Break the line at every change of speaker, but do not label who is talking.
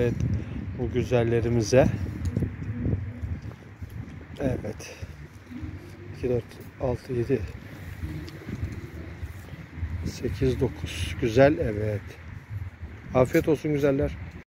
Evet. Bu güzellerimize. Evet. 2, 4, 6, 7, 8, 9. Güzel. Evet. Afiyet olsun güzeller.